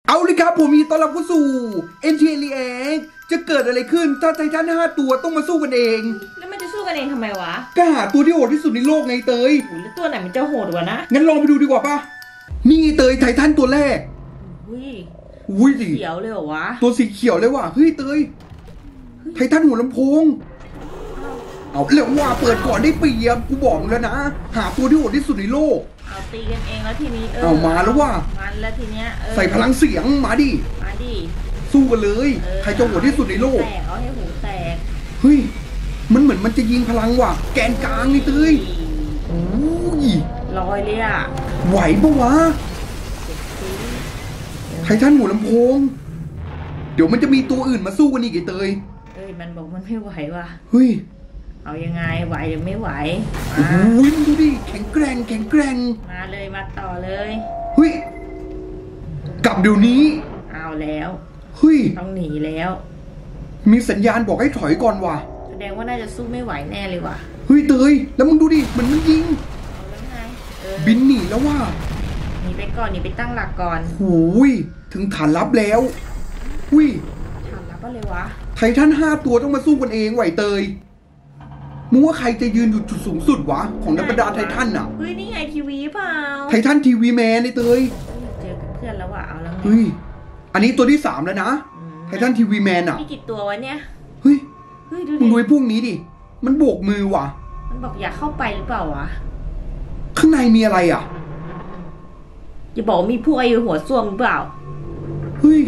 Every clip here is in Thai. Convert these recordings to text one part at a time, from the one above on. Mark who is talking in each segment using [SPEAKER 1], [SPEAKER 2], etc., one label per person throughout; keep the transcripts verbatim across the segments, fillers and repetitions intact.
[SPEAKER 1] เอาเลยครับผมมีต้อนรับเข้าสู่ เอ็น ที เอ React จะเกิดอะไรขึ้นถ้าไททันห้าตัวต้องมาสู้กันเอง
[SPEAKER 2] แล้วมันจะสู้กันเองทำไมวะ
[SPEAKER 1] ก็หาตัวที่โหดที่สุดในโลกไงเตย
[SPEAKER 2] แล้วตัวไหนมันจะโหดกว่านะ
[SPEAKER 1] งั้นลองไปดูดีกว่าป่ะนี่เตยไททันตัวแรก
[SPEAKER 2] อุ้ย
[SPEAKER 1] อุ้ยสี
[SPEAKER 2] เขียวเลยเหรอวะ
[SPEAKER 1] ตัวสีเขียวเลยว่ะเฮ้ยเตยไททันหัวลำโพงเอาเร็วว่าเปิดก่อนได้เปรียบกูบอกแล้วนะหาตัวที่โหดที่สุดในโลก
[SPEAKER 2] เอาตีกันเองแล้วทีนี้เออ
[SPEAKER 1] เอามาแล้วว่า
[SPEAKER 2] มันแล้วทีเนี้ย
[SPEAKER 1] ใส่พลังเสียงมาดิ
[SPEAKER 2] มาดิ
[SPEAKER 1] สู้กันเลยใครจะโหดที่สุดในโลก
[SPEAKER 2] แตกเอาให้หูแตก
[SPEAKER 1] เฮ้ยมันเหมือนมันจะยิงพลังว่ะแกนกลางนี่เตยโอ้ย
[SPEAKER 2] ลอยเลยอ่ะ
[SPEAKER 1] ไหวปะวะไททันหัวลำโพงเดี๋ยวมันจะมีตัวอื่นมาสู้กันอีกไอ้เตย
[SPEAKER 2] เอ้ยมันบอกมันไม่ไหวว่ะ
[SPEAKER 1] เฮ้ย
[SPEAKER 2] เอายังไงไหวหรือไม่ไหว
[SPEAKER 1] โอ้ยดูดิแข็งแกร่งแข็งแกร่ง
[SPEAKER 2] มาเลยมาต่อเลย
[SPEAKER 1] เฮ้ยกลับเดี๋ยวนี้
[SPEAKER 2] เอาแล้ว
[SPEAKER 1] เฮ้ย
[SPEAKER 2] ต้องหนีแล้ว
[SPEAKER 1] มีสัญญาณบอกให้ถอยก่อนว่ะ
[SPEAKER 2] แสดงว่าน่าจะสู้ไม่ไหวแน่เลยว่ะ
[SPEAKER 1] เฮ้ยเตยแล้วมึงดูดิเหมือนมันยิง
[SPEAKER 2] เอาแล้วไง
[SPEAKER 1] บินหนีแล้วว่ะ
[SPEAKER 2] หนีไปก่อนหนีไปตั้งหลักก่อน
[SPEAKER 1] โอ้ยถึงฐานลับแล้วหุ้ย
[SPEAKER 2] ฐานลับอะไรวะ
[SPEAKER 1] ไททันห้าตัวต้องมาสู้กันเองไหวเตยมึงว่าใครจะยืนอยู่จุดสูงสุดวะของนักบรรดาไททันอ่ะ
[SPEAKER 2] เฮ้ยนี่ไงทีวีเปล่า
[SPEAKER 1] ไททันทีวีแมนไอ้เตย
[SPEAKER 2] เจอกับเพื่อนแล้วว่ะเอาแล้วไง
[SPEAKER 1] เฮ้ยอันนี้ตัวที่สามแล้วนะไททันทีวีแมนอ่ะ
[SPEAKER 2] มีกี่ตัววะเนี่ย
[SPEAKER 1] เฮ้ยมึงดูไอ้พวกนี้ดิมันโบกมือว่ะ
[SPEAKER 2] มันบอกอยากเข้าไปหรือเปล่าวะ
[SPEAKER 1] ข้างในมีอะไรอ่ะ
[SPEAKER 2] อย่าบอกมีพวกไอ้หัวส้วมหรือเปล่า
[SPEAKER 1] เฮ้ย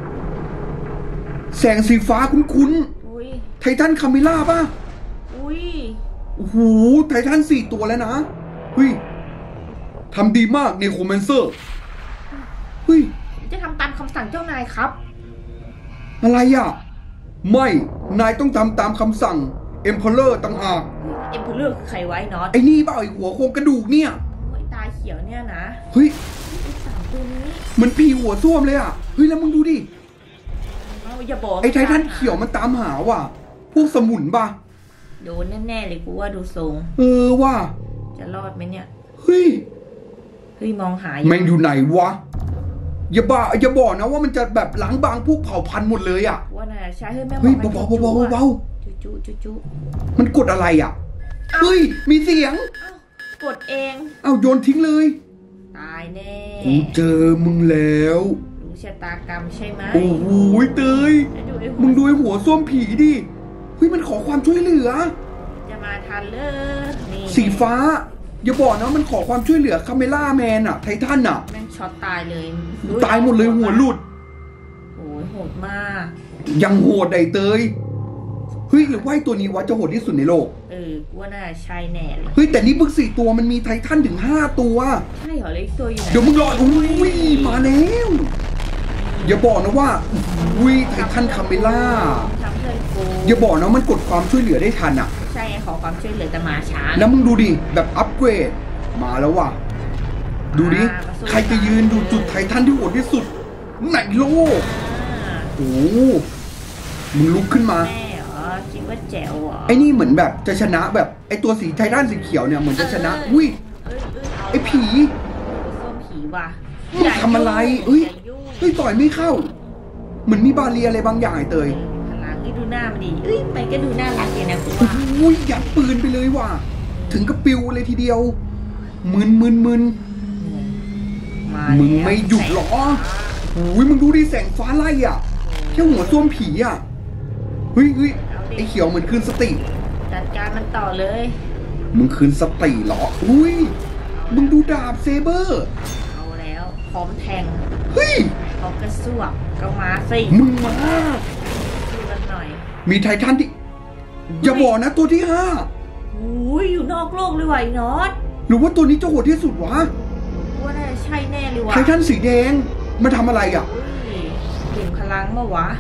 [SPEAKER 1] แสงสีฟ้าคุ้นๆไททันคาเมล่าป่ะ
[SPEAKER 2] อุ้ย
[SPEAKER 1] โอ้โหไททันสี่ตัวแล้วนะเฮ้ยทำดีมากเนโครแมนเซอร์เฮ้ย
[SPEAKER 2] จะทำตามคำสั่งเจ้านายครับ
[SPEAKER 1] อะไรอ่ะไม่นายต้องทำตามคำสั่งเอ็มเพอเรอร์ต่างหาก
[SPEAKER 2] เอ็มเพอเรอร์ใครไว้น็อต
[SPEAKER 1] ไอ้นี่เปล่าไอ้หัวโครงกระดูกเนี่ย
[SPEAKER 2] ไอ้ตาเขียวเนี่ยนะ
[SPEAKER 1] เฮ้ย
[SPEAKER 2] ไอ้สามตัวนี้
[SPEAKER 1] มันปีหัวส้วมเลยอ่ะเฮ้ยแล้วมึงดูดิ
[SPEAKER 2] อย่าบอก
[SPEAKER 1] ไอ้ไททันเขียวมันตามหาว่ะพวกสมุนป่ะ
[SPEAKER 2] โดนแน่ๆเลยกูว่าดูทรง
[SPEAKER 1] เออว่า
[SPEAKER 2] จะรอดไหมเนี่ย
[SPEAKER 1] เฮ้ย
[SPEAKER 2] เฮ้ยมองหา
[SPEAKER 1] แม่งอยู่ไหนวะอย่าบ้าอย่าบอกนะว่ามันจะแบบล้างบางพวกเผ่าพันธุ์หมดเลยอ่ะ
[SPEAKER 2] ว่าน่ะใช่เฮ้ยแม่
[SPEAKER 1] เฮ้ยเบาๆเบาๆเบา
[SPEAKER 2] ๆจุ๊จุ๊จุ๊
[SPEAKER 1] มันกดอะไรอ่ะเฮ้ยมีเสียง
[SPEAKER 2] กดเอง
[SPEAKER 1] เอ้าโยนทิ้งเลย
[SPEAKER 2] ตายแน่
[SPEAKER 1] กูเจอมึงแล้ว
[SPEAKER 2] รู้ชะตากรรมใช่ไหม
[SPEAKER 1] โอ้โหเตยมึงดูไอ้หัวส้วมผีดิเฮ้ยมันขอความช่วยเหลือ
[SPEAKER 2] จะมาทันเลยนี่
[SPEAKER 1] สีฟ้าอย่าบอกนะมันขอความช่วยเหลือคาเมล่าแมนอะไททันอะ
[SPEAKER 2] แม่งช็อตตายเลย
[SPEAKER 1] ตายหมดเลยหัวหลุด
[SPEAKER 2] โอ้ยโหดมาก
[SPEAKER 1] ยังโหดไอ้เตยเฮ้ยหรือว่าตัวนี้วะจะโหดที่สุดในโลก
[SPEAKER 2] เออกูว่าน่าใช่แน่เลย
[SPEAKER 1] เฮ้ยแต่นี่บึกสี่ตัวมันมีไททันถึงห้าตัว
[SPEAKER 2] ใช่เหรอเล็กตัวอยู่
[SPEAKER 1] เดี๋ยวมึงรออุ้ยมาแล้วอย่าบอกนะว่าอุ้ยไททันคาเมล่าอย่าบอกนะมันกดความช่วยเหลือได้ทันอ่ะ
[SPEAKER 2] ใช่ขอความช่วยเหลือแต่มาช้า
[SPEAKER 1] แล้วมึงดูดิแบบอัปเกรดมาแล้วว่ะดูดิใครจะยืนดูจุดไททันที่โหดที่สุดในโลกโอ้มึงลุกขึ้นมา
[SPEAKER 2] แม่เหรอคิดว่าแจ๋วเหรอ
[SPEAKER 1] ไอ้นี่เหมือนแบบจะชนะแบบไอ้ตัวสีไททันสีเขียวเนี่ยเหมือนจะชนะอุ้ยไอ้ผี
[SPEAKER 2] ส้มผีว่ะ
[SPEAKER 1] ทำอะไรเอ้ยเฮ้ยต่อยไม่เข้าเหมือนมีบาเรียอะไรบางอย่างไอ้เตย
[SPEAKER 2] พลังนี่ดูหน้ามันดิเอ้ยมันก็ดูน่ารักเลยนะกู
[SPEAKER 1] ว่าโอ้ยยัดปืนไปเลยว่ะถึงกับปิวเลยทีเดียวมึนมึนมึนมึงไม่หยุดหรอโอ้ยมึงดูดิแสงฟ้าไล่อ่ะแค่หัวส้วมผีอ่ะเฮ้ยเฮ้ยไอ้เขียวเหมือนคืนสติ
[SPEAKER 2] จัดการมันต่อเลย
[SPEAKER 1] มึงคืนสติหรออุ้ยมึงดูดาบเซเบอร์
[SPEAKER 2] เอาแล้วพร้อมแทง
[SPEAKER 1] เฮ้ย
[SPEAKER 2] พร้อมกระซวกก็มาสิ
[SPEAKER 1] มึงมา
[SPEAKER 2] ดูกันหน่อย
[SPEAKER 1] มีไททันที่อย่าบอกนะตัวที่ห้า
[SPEAKER 2] โอ้ยอยู่นอกโลกเลยว่ะไอ้น็อต
[SPEAKER 1] หรือว่าตัวนี้จะโหดที่สุดวะ
[SPEAKER 2] ว่าน่าจะใช่แน่เลยว่ะ
[SPEAKER 1] ไททันสีแดงมาทำอะไรอ่ะ
[SPEAKER 2] เก่งพลังมาวะ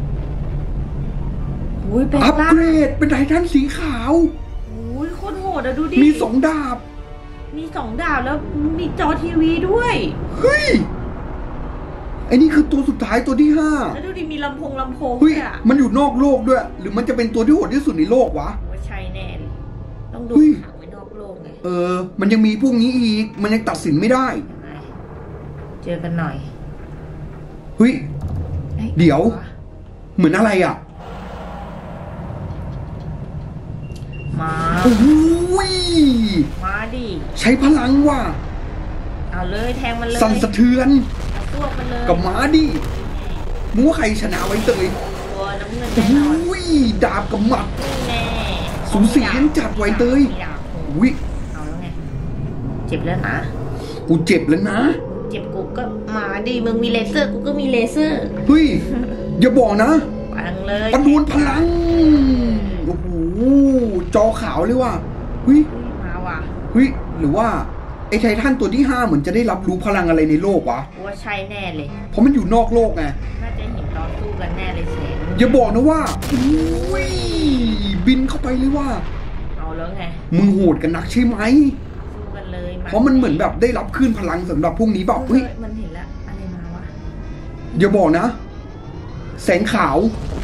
[SPEAKER 2] โอ้ยเป็น
[SPEAKER 1] อัปเกรดเป็นไททันสีขาว
[SPEAKER 2] โอ้ยโคตรโหดอะดูดิ
[SPEAKER 1] มีสองดาบ
[SPEAKER 2] มีสองดาบแล้วมีจอทีวีด้วย
[SPEAKER 1] เฮ้ยไอ้นี่คือตัวสุดท้ายตัวที่ห้า
[SPEAKER 2] แล้วดูดิมีลำโพงลำโพง
[SPEAKER 1] เฮ้ยมันอยู่นอกโลกด้วยหรือมันจะเป็นตัวที่โหดที่สุดในโลกวะ
[SPEAKER 2] ว่าใช่แน่ต้องดูขังไว้นอกโลกไง
[SPEAKER 1] เออมันยังมีพวกนี้อีกมันยังตัดสินไม่ได้
[SPEAKER 2] เจอกันหน่อย
[SPEAKER 1] เฮ้ยเดี๋ยวเหมือนอะไรอ่ะ
[SPEAKER 2] มา
[SPEAKER 1] โอ้ย
[SPEAKER 2] มาดิ
[SPEAKER 1] ใช้พลังว่ะ
[SPEAKER 2] เอาเลยแทงมันเลย
[SPEAKER 1] สั่นสะเทือน
[SPEAKER 2] ตัวมันเลย
[SPEAKER 1] กับมาดิมึงว่าใครชนะไว้เตย
[SPEAKER 2] ตัวน้ำเงินแน่นอน
[SPEAKER 1] อุ้ยดาบกับหมัดสูสียังจัดไว้เตยอุ้ย
[SPEAKER 2] เอาแล้วไงเจ็บแล้วนะ
[SPEAKER 1] กูเจ็บแล้วนะ
[SPEAKER 2] เจ็บกูก็มาดิมึงมีเลเซอร์กูก็มีเลเซอร์
[SPEAKER 1] เฮ้ยอย่าบอกนะ
[SPEAKER 2] พลังเลย
[SPEAKER 1] ประดวนพลังโอ้โหจอขาวเลยว่ะเฮ้ย
[SPEAKER 2] มาว่ะ
[SPEAKER 1] เฮ้ยหรือว่าไอ้ไททันตัวที่ห้าเหมือนจะได้รับรู้พลังอะไรในโลกวะ
[SPEAKER 2] ว่าใช่แน่เลย
[SPEAKER 1] เพราะมันอยู่นอกโลกไง
[SPEAKER 2] น่าจะเห็นต่อสู้กันแน่เลยเซน
[SPEAKER 1] อย่าบอกนะว่าอุ้ยบินเข้าไปเลยว่า
[SPEAKER 2] เอาแล้วไง
[SPEAKER 1] มึงโหดกันนักใช่ไหม
[SPEAKER 2] สู้กันเลย
[SPEAKER 1] เพราะมันเหมือนแบบได้รับคลื่นพลังสำหรับพวกนี้บอกเฮ้ย
[SPEAKER 2] มันเห็นแล้วอะไรมาวะ
[SPEAKER 1] อย่าบอกนะแสงขาว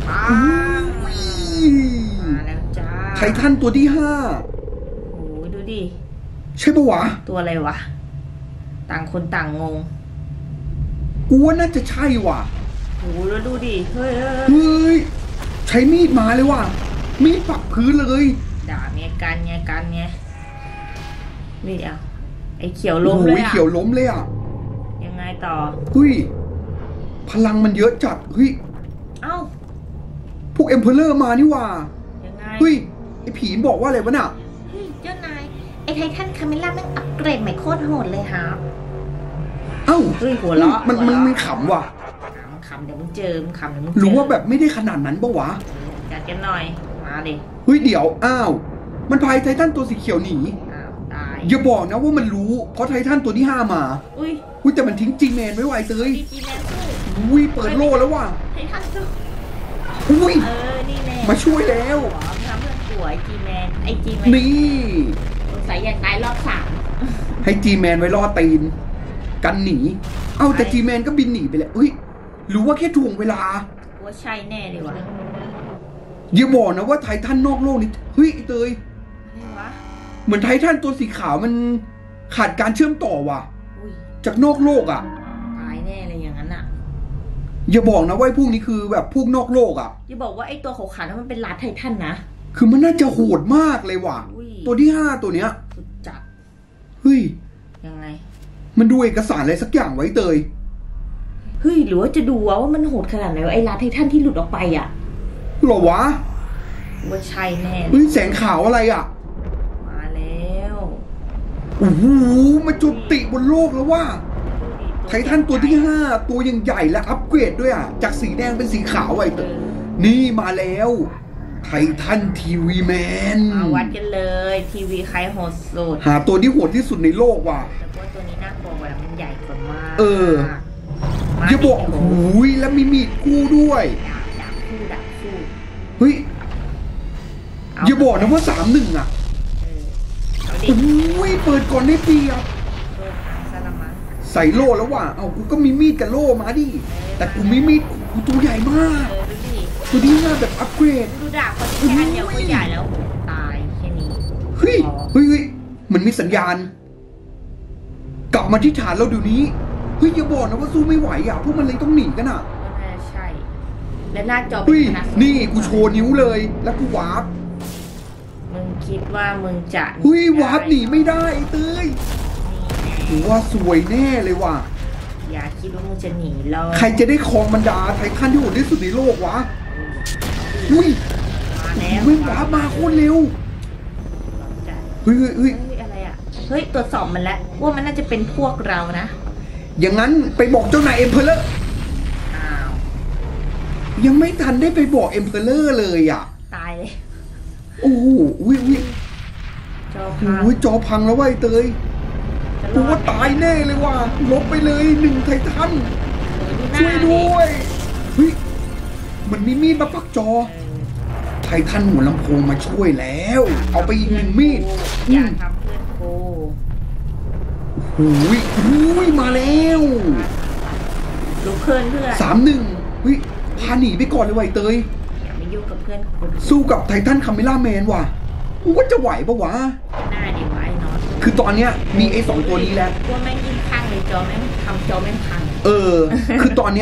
[SPEAKER 2] มาแล้วจ้า
[SPEAKER 1] ไททันตัวที่ห้า
[SPEAKER 2] โอ้ยดูดิ
[SPEAKER 1] ใช่ปะวะ
[SPEAKER 2] ตัวอะไรวะต่างคนต่างงง
[SPEAKER 1] กูว่าน่าจะใช่ว่ะ
[SPEAKER 2] โอ้ยแล้วดูดิเฮ้ย
[SPEAKER 1] เฮ้ยใช้มีดมาเลยว่ะมีดปักพื้นเลย
[SPEAKER 2] ด่าเมียกันไงกันไงนี่อ่ะไอ้เขียวล้มเลยอ่ะ
[SPEAKER 1] เขียวล้มเลยอ่ะ
[SPEAKER 2] ยังไงต่อ
[SPEAKER 1] เฮ้ยพลังมันเยอะจัดเฮ้ย
[SPEAKER 2] เอ้า
[SPEAKER 1] พวกเอ็มเพอเรอร์มานี่ว่า
[SPEAKER 2] ยังไง
[SPEAKER 1] เฮ้ยไอ้ผีบอกว่าอะไรวะน่ะ
[SPEAKER 2] เฮ้ยเจ้านายไอ้ไททันคาเมล่าแม่งอัปเกรดใหม่โคตรโหดเลยครับ
[SPEAKER 1] เอ้า
[SPEAKER 2] เฮ้ยหัวเราะ
[SPEAKER 1] มันมันมันขำว่ะ
[SPEAKER 2] ขำเดี๋ยวมึงเจอมึงขำเดี๋ยวมึงเจอ
[SPEAKER 1] รู้ว่าแบบไม่ได้ขนาดนั้นปะวะ
[SPEAKER 2] จัดกันหน่อยมาดิ
[SPEAKER 1] เฮ้ยเดี๋ยวอ้าวมันพายไททันตัวสีเขียวหนี
[SPEAKER 2] อ้าวตาย
[SPEAKER 1] อย่าบอกนะว่ามันรู้เพราะไททันตัวที่ห้ามา
[SPEAKER 2] อุ้ย
[SPEAKER 1] อุ้ยแต่มันทิ้งจีแมนไว้ไวเตย
[SPEAKER 2] จีแมนสู้
[SPEAKER 1] อุ้ยเปิดโล่แล้วว่ะ
[SPEAKER 2] ไททันสู้
[SPEAKER 1] อุ้ย
[SPEAKER 2] เออนี่แน่
[SPEAKER 1] มาช่วยแล้ว
[SPEAKER 2] ทำเพื่อนสวยจีแมนไอจีแมน
[SPEAKER 1] นี่
[SPEAKER 2] สงสัยอยากตายรอบสาม
[SPEAKER 1] ให้จีแมนไว้ล่อตีนกันหนีเอ้าแต่จีแมนก็บินหนีไปแล้วเฮ้ยหรือว่าแค่ถ่วงเวลา
[SPEAKER 2] ว่าใช่แน่เลยวะ
[SPEAKER 1] อย่าบอกนะว่าไททันนอกโลกนี่เฮ้ยเตยเหมือนไททันตัวสีขาวมันขาดการเชื่อมต่อว่ะจากนอกโลกอ่ะ
[SPEAKER 2] ตายแน่เลยอย่างนั้นอ่ะ
[SPEAKER 1] อย่าบอกนะว่าพวกนี้คือแบบพวกนอกโลกอ่ะ
[SPEAKER 2] อย่าบอกว่าไอ้ตัวขาวๆนั้นมันเป็นลาไททันนะ
[SPEAKER 1] คือมันน่าจะโหดมากเลยว่ะตัวที่ห้าตัวเนี้ย
[SPEAKER 2] สุดจัด
[SPEAKER 1] เฮ้ย
[SPEAKER 2] ยังไง
[SPEAKER 1] มันดูเอกสารอะไรสักอย่างไว้เตย
[SPEAKER 2] เฮ้ยหรือว่าจะดูว่ามันโหดขนาดไหนไอ้ลาไททันที่หลุดออกไปอ่ะ
[SPEAKER 1] หรอวะ
[SPEAKER 2] ว่าใช่แน่
[SPEAKER 1] เฮ้ยแสงขาวอะไรอ่ะ
[SPEAKER 2] มาแล้ว
[SPEAKER 1] โอ้โหมาจุติบนโลกแล้วว่าไททันตัวที่ห้าตัวยังใหญ่และอัปเกรดด้วยอ่ะจากสีแดงเป็นสีขาวไอ้เตยนี่มาแล้วไททันทีวีแมน
[SPEAKER 2] มาวัดกันเลยทีวีใครโหดสุด
[SPEAKER 1] หาตัวที่โหดที่สุดในโลกว่ะ
[SPEAKER 2] แต่ว่าตัวนี้น่ากลัวกว่ามันใหญ่กว่ามาก
[SPEAKER 1] เอออย่าบอกหูยแล้วมีมีดคู่ด้วย
[SPEAKER 2] ดักคู่ดักคู่
[SPEAKER 1] เฮ้ยอย่าบอกนะว่าสามหนึ่งอ่ะโอ้ยเปิดก่อนได้เปรียบใส่โล่แล้วว่ะเอากูก็มีมีดกับโล่มาดิแต่กูมีมีดกูตัวใหญ่มากตัวนี้น่าแบบอัปเกรด
[SPEAKER 2] ดูดาบคนที่แค่เดียวก็ใหญ่แล้วตายแค่นี้
[SPEAKER 1] เฮ้ยเฮ้ยมันมีสัญญาณกลับมาที่ฐานเราเดี๋ยวนี้เฮ้ยอย่าบอกนะว่าสู้ไม่ไหวอ่ะพวกมันเลยต้องหนีกันอ่ะ
[SPEAKER 2] ใช่และหน้าจอเป็
[SPEAKER 1] นขนาดนี่กูโชว์นิ้วเลยแล้วกูวาร์ป
[SPEAKER 2] มึงคิดว่ามึงจะ
[SPEAKER 1] เฮ้ยวาร์ปหนีไม่ได้เต้ยกูว่าสวยแน่เลยว่ะ
[SPEAKER 2] อย่าคิดว่ามึงจะหนีหรอก
[SPEAKER 1] ใครจะได้ครองบรรดาไททันที่โหดที่สุดในโลกวะอุ้ยไม่วาร์ปมาโคตรเร็วเฮ้ยเฮ้ย
[SPEAKER 2] อะไรอ่ะเฮ้ยตรวจสอบมันแล้วว่ามันน่าจะเป็นพวกเรานะ
[SPEAKER 1] อย่างนั้นไปบอกเจ้านายเอ็มเพอเรอร์
[SPEAKER 2] อ้าว
[SPEAKER 1] ยังไม่ทันได้ไปบอกเอ็มเพอเรอร์เลยอ่ะ
[SPEAKER 2] ตายเลย
[SPEAKER 1] โอ้โหอุ้ยอุ้ย
[SPEAKER 2] จอพัง
[SPEAKER 1] โอ้ยจอพังแล้วว่ะเตยกูว่าตายแน่เลยว่ะลบไปเลยหนึ่งไททันช่วยด้วยเฮ้ยมันมีมีดมาปักจอไททันหัวลำโพงมาช่วยแล้วเอาไปอีกหนึ่งมีด
[SPEAKER 2] อย่าทำเพื่อนกู
[SPEAKER 1] หูยหูยมาแล้ว
[SPEAKER 2] ลูกเพื่อนเพื่อน
[SPEAKER 1] สามหนึ่งเฮ้ยพาหนีไปก่อนเลยว่ะเตย
[SPEAKER 2] อย่าไปยุ่งกับเพื่อนกู
[SPEAKER 1] สู้กับไททันคาเมล่าแมนว่ะกูว่าจะไหวปะวะ
[SPEAKER 2] น่าดีไว้เนาะ
[SPEAKER 1] คือตอนเนี้ยมีไอ้สองตัวนี้แล้ว
[SPEAKER 2] ตัวแม่งยิ่งพังเลยจอแม่งทำจอแม่งพัง
[SPEAKER 1] เออคือตอนเนี้ย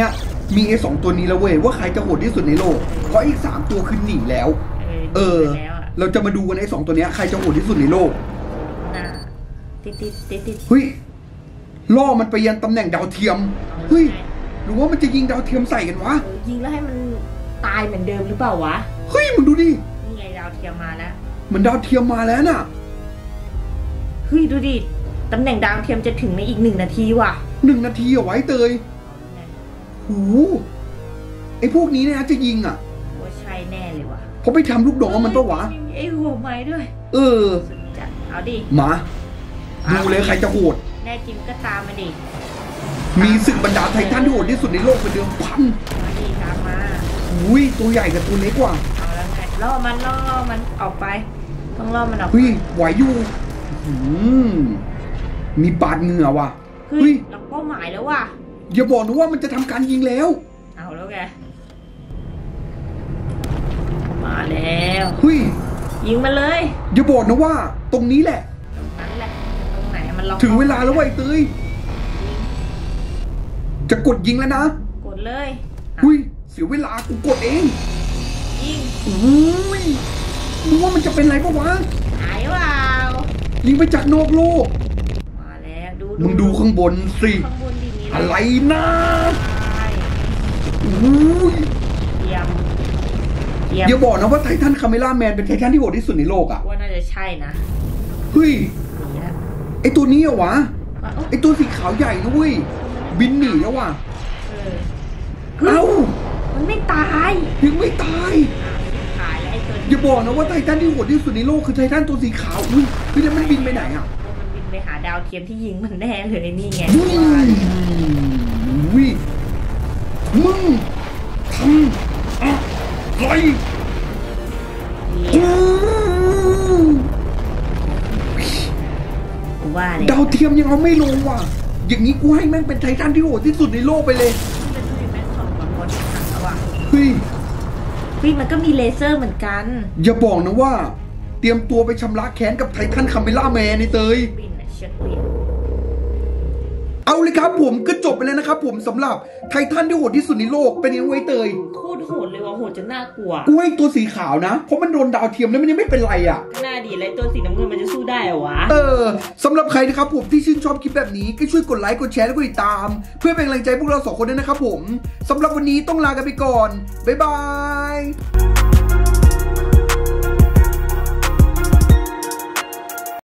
[SPEAKER 1] มีไอ้สองตัวนี้แล้วเว้ยว่าใครจะโหดที่สุดในโลกเพราะอีกสามตัวคือหนีแล้วเออเราจะมาดูกันไอ้สองตัวเนี้ยใครจะโหดที่สุดในโลก
[SPEAKER 2] น่ะติดติดติดติด
[SPEAKER 1] เฮ้ยล่อมันไปยันตำแหน่งดาวเทียมเฮ้ยหรือว่ามันจะยิงดาวเทียมใส่กันวะ
[SPEAKER 2] ยิงแล้วให้มันตายเหมือนเดิมหรือเปล่าวะ
[SPEAKER 1] เฮ้ยมึงดูดิ
[SPEAKER 2] นี่ไงดาวเทียมมาแล้ว
[SPEAKER 1] เหมือนดาวเทียมมาแล้วน่ะ
[SPEAKER 2] เฮ้ยดูดิตำแหน่งดาวเทียมจะถึงในอีกหนึ่งนาทีว่ะ
[SPEAKER 1] หนึ่งนาทีเอาไว้เตยหูไอ้พวกนี้เนี่ยจะยิงอ่ะ
[SPEAKER 2] ว่าใช่แน่เลยว่ะ
[SPEAKER 1] เพราะไปทำลูกดอกมันปะวะ
[SPEAKER 2] ไอ้หัวไม้ด้วย
[SPEAKER 1] เออ
[SPEAKER 2] เอาดิ
[SPEAKER 1] มาดูเลยใครจะโหด
[SPEAKER 2] แน่จริงก็ตามมาดิ
[SPEAKER 1] มีศึกบรรดาไททันที่โหดที่สุดในโลกเป็นเดิมพัน
[SPEAKER 2] มาดิตามมา
[SPEAKER 1] อุ้ยตัวใหญ่กับตัวเล็กกว่า
[SPEAKER 2] เอาแล้วไงล่อมันล่อมันออกไปต้องล่อมันออกไป
[SPEAKER 1] เฮ้ยไหวอยู่มีปาดเหงื่อว่ะ
[SPEAKER 2] เฮ้ยหลักเป้าหมายแล้วว่ะ
[SPEAKER 1] อย่าบอกนะว่ามันจะทำการยิงแล้ว
[SPEAKER 2] เอาแล้วไงมาแล้ว
[SPEAKER 1] เฮ้ย
[SPEAKER 2] ยิงมาเลย
[SPEAKER 1] อย่าบอกนะว่าตรงนี้แหละ
[SPEAKER 2] ตรงนั้นแหละตรงไหนมันล็อก
[SPEAKER 1] ถึงเวลาแล้วไอ้เตยจะกดยิงแล้วนะ
[SPEAKER 2] กดเลย
[SPEAKER 1] เฮ้ยเสียเวลากูกดเอง
[SPEAKER 2] ยิง
[SPEAKER 1] อุ้ยมึงว่ามันจะเป็นไรปะวะ
[SPEAKER 2] หายเปล่า
[SPEAKER 1] ยิงไปจากนอกโลก
[SPEAKER 2] มาแล้วดู
[SPEAKER 1] มึงดูข้างบนสิอะไรนะอุ้ย
[SPEAKER 2] เยี่ยม
[SPEAKER 1] อย่าบอกนะว่าไททันคาเมล่าแมนเป็นไททันที่โหดที่สุดในโลกอ่ะ
[SPEAKER 2] ว่าน่าจะใช่นะ
[SPEAKER 1] เฮ้ยไอตัวนี้อะวะไอตัวสีขาวใหญ่นะเว้ยบินหนีแล้วว่ะเอ้า
[SPEAKER 2] มันไม่ตาย
[SPEAKER 1] ยังไม่ตายอย่าบอกนะว่าไททันที่โหดที่สุดในโลกคือไททันตัวสีขาวอุ้ยพี่แล้วมันบินไปไหนอ่ะ
[SPEAKER 2] มันบินไปหาดาวเทียมที่ยิงมันแน่เลยนี่ไง
[SPEAKER 1] อุ้ยมึงทำอะไร
[SPEAKER 2] ว่า
[SPEAKER 1] ดาวเทียมยังเอาไม่ลงว่ะอย่างนี้กูให้แม่งเป็นไททันที่โหดที่สุดในโลกไปเลยเฮ้ย
[SPEAKER 2] พี่มันก็มีเลเซอร์เหมือนกัน
[SPEAKER 1] อย่าบอกนะว่าเตรียมตัวไปชำระแค้นกับไททันคาเมล่าแมนในเตยเอาเลยครับผมก็จบไปแล้วนะครับผมสำหรับไททันที่โหดที่สุดในโลกเป็นยังไงเตย
[SPEAKER 2] โคตรโหดเลยว่ะโหดจนน่ากลัว
[SPEAKER 1] กูให้ตัวสีขาวนะเพราะมันโดนดาวเทียมแล้วมันยังไม่เป็นไรอ่ะ
[SPEAKER 2] น่าดีเลยตัวสีน้ำเงินมันจะสู้ได้เหรอวะ
[SPEAKER 1] เออสำหรับใครนะครับผมที่ชื่นชอบคลิปแบบนี้ก็ช่วยกดไลค์กดแชร์และกดติดตามเพื่อเป็นกำลังใจพวกเราสองคนด้วยนะครับผมสำหรับวันนี้ต้องลากันไปก่อนบ๊ายบาย